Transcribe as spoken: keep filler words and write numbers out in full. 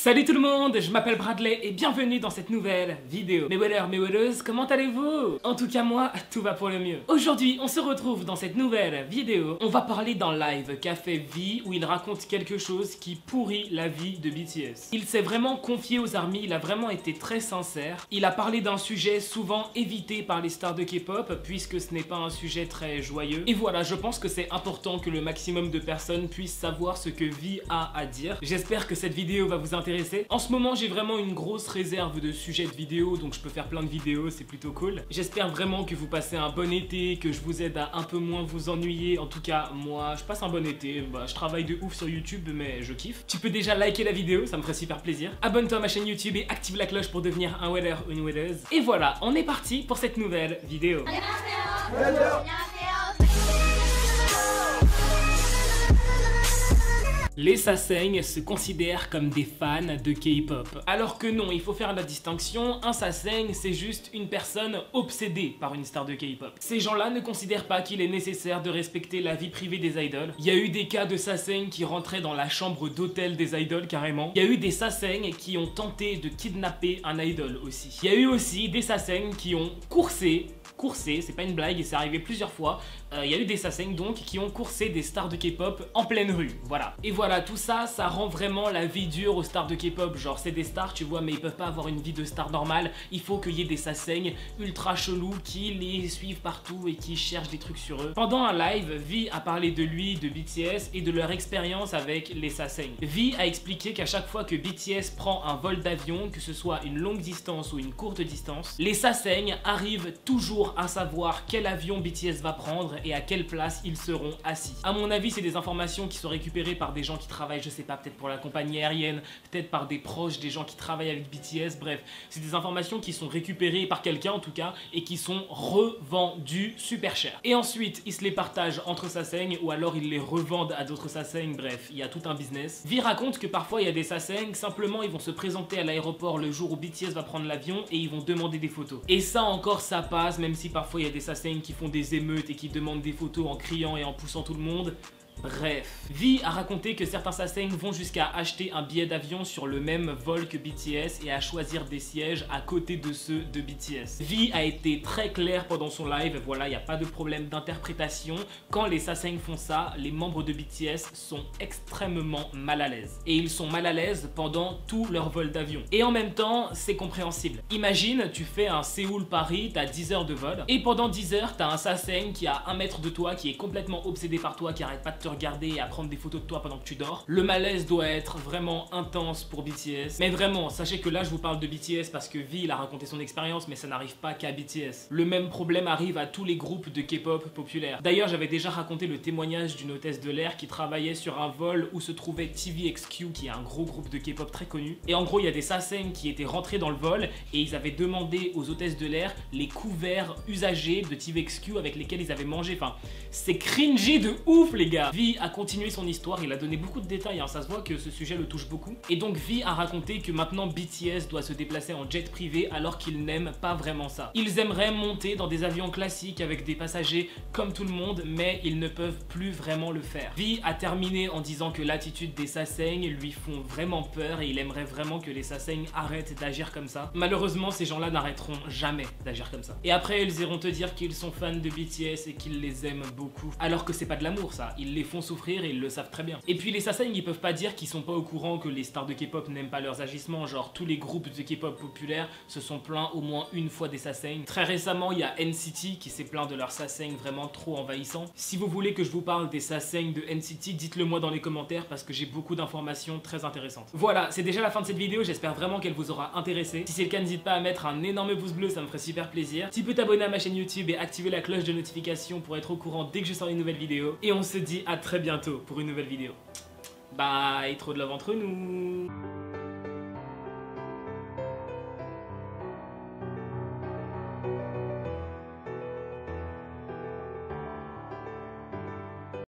Salut tout le monde, je m'appelle Bradley et bienvenue dans cette nouvelle vidéo. Mes wellers, mes welleuses, comment allez-vous? En tout cas moi, tout va pour le mieux. Aujourd'hui, on se retrouve dans cette nouvelle vidéo. On va parler d'un live qu'a fait V où il raconte quelque chose qui pourrit la vie de B T S. Il s'est vraiment confié aux armies, il a vraiment été très sincère. Il a parlé d'un sujet souvent évité par les stars de K-pop puisque ce n'est pas un sujet très joyeux. Et voilà, je pense que c'est important que le maximum de personnes puissent savoir ce que V a à dire. J'espère que cette vidéo va vous intéresser. En ce moment, j'ai vraiment une grosse réserve de sujets de vidéos, donc je peux faire plein de vidéos, c'est plutôt cool. J'espère vraiment que vous passez un bon été, que je vous aide à un peu moins vous ennuyer. En tout cas, moi, je passe un bon été. Bah, je travaille de ouf sur YouTube, mais je kiffe. Tu peux déjà liker la vidéo, ça me ferait super plaisir. Abonne-toi à ma chaîne YouTube et active la cloche pour devenir un weller ou une welleuse. Et voilà, on est parti pour cette nouvelle vidéo. Les sasaeng se considèrent comme des fans de K-pop. Alors que non, il faut faire la distinction, un sasaeng c'est juste une personne obsédée par une star de K-pop. Ces gens-là ne considèrent pas qu'il est nécessaire de respecter la vie privée des idoles. Il y a eu des cas de sasaeng qui rentraient dans la chambre d'hôtel des idoles carrément. Il y a eu des sasaeng qui ont tenté de kidnapper un idol aussi. Il y a eu aussi des sasaeng qui ont coursé coursé, c'est pas une blague et c'est arrivé plusieurs fois. Il euh, y a eu des sasaeng donc qui ont coursé des stars de K-pop en pleine rue, voilà. Et voilà, tout ça, ça rend vraiment la vie dure aux stars de K-pop. Genre c'est des stars, tu vois, mais ils peuvent pas avoir une vie de star normale. Il faut qu'il y ait des sasaeng ultra chelous qui les suivent partout et qui cherchent des trucs sur eux. Pendant un live, V a parlé de lui, de B T S et de leur expérience avec les sasaeng. V a expliqué qu'à chaque fois que B T S prend un vol d'avion, que ce soit une longue distance ou une courte distance, les sasaeng arrivent toujours à savoir quel avion B T S va prendre et à quelle place ils seront assis. À mon avis, c'est des informations qui sont récupérées par des gens qui travaillent, je sais pas, peut-être pour la compagnie aérienne, peut-être par des proches des gens qui travaillent avec B T S, bref. C'est des informations qui sont récupérées par quelqu'un en tout cas et qui sont revendues super cher. Et ensuite, ils se les partagent entre sasaeng ou alors ils les revendent à d'autres sasaeng, bref, il y a tout un business. V raconte que parfois il y a des sasaeng, simplement ils vont se présenter à l'aéroport le jour où B T S va prendre l'avion et ils vont demander des photos. Et ça encore, ça passe, même si parfois il y a des sasaeng qui font des émeutes et qui demandent des photos en criant et en poussant tout le monde. Bref, V a raconté que certains sasaeng vont jusqu'à acheter un billet d'avion sur le même vol que B T S et à choisir des sièges à côté de ceux de B T S. V a été très clair pendant son live, voilà, il n'y a pas de problème d'interprétation. Quand les sasaeng font ça, les membres de B T S sont extrêmement mal à l'aise. Et ils sont mal à l'aise pendant tout leur vol d'avion. Et en même temps, c'est compréhensible. Imagine, tu fais un Séoul-Paris, t'as dix heures de vol, et pendant dix heures, t'as un sasaeng qui a un mètre de toi, qui est complètement obsédé par toi, qui arrête pas de te regarder et à prendre des photos de toi pendant que tu dors. Le malaise doit être vraiment intense pour B T S. Mais vraiment, sachez que là je vous parle de B T S parce que V il a raconté son expérience, mais ça n'arrive pas qu'à B T S. Le même problème arrive à tous les groupes de K-pop populaires. D'ailleurs, j'avais déjà raconté le témoignage d'une hôtesse de l'air qui travaillait sur un vol où se trouvait T V X Q, qui est un gros groupe de K-pop très connu. Et en gros, il y a des sasaeng qui étaient rentrés dans le vol et ils avaient demandé aux hôtesses de l'air les couverts usagés de T V X Q avec lesquels ils avaient mangé. Enfin, c'est cringy de ouf les gars. V a continué son histoire, il a donné beaucoup de détails, hein, ça se voit que ce sujet le touche beaucoup. Et donc V a raconté que maintenant B T S doit se déplacer en jet privé alors qu'ils n'aiment pas vraiment ça. Ils aimeraient monter dans des avions classiques avec des passagers comme tout le monde, mais ils ne peuvent plus vraiment le faire. V a terminé en disant que l'attitude des sasaeng lui font vraiment peur et il aimerait vraiment que les sasaeng arrêtent d'agir comme ça. Malheureusement, ces gens-là n'arrêteront jamais d'agir comme ça. Et après, ils iront te dire qu'ils sont fans de B T S et qu'ils les aiment beaucoup. Alors que c'est pas de l'amour ça, ils les font souffrir et ils le savent très bien. Et puis les sasaeng ils peuvent pas dire qu'ils sont pas au courant que les stars de K-pop n'aiment pas leurs agissements, genre tous les groupes de K-pop populaires se sont plaints au moins une fois des sasaeng. Très récemment il y a N C T qui s'est plaint de leurs sasaeng vraiment trop envahissants. Si vous voulez que je vous parle des sasaeng de N C T, dites-le moi dans les commentaires parce que j'ai beaucoup d'informations très intéressantes. Voilà, c'est déjà la fin de cette vidéo, j'espère vraiment qu'elle vous aura intéressé. Si c'est le cas, n'hésite pas à mettre un énorme pouce bleu, ça me ferait super plaisir. Tu peux t'abonner à ma chaîne YouTube et activer la cloche de notification pour être au courant dès que je sors une nouvelle vidéo. Et on se dit à très bientôt pour une nouvelle vidéo. Bye, trop de love entre nous.